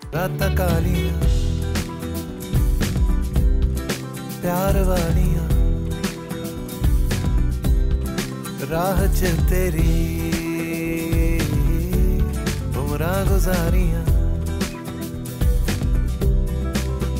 रातां कालियां प्यार वालियां राह च तेरी उमरां गुजारियां।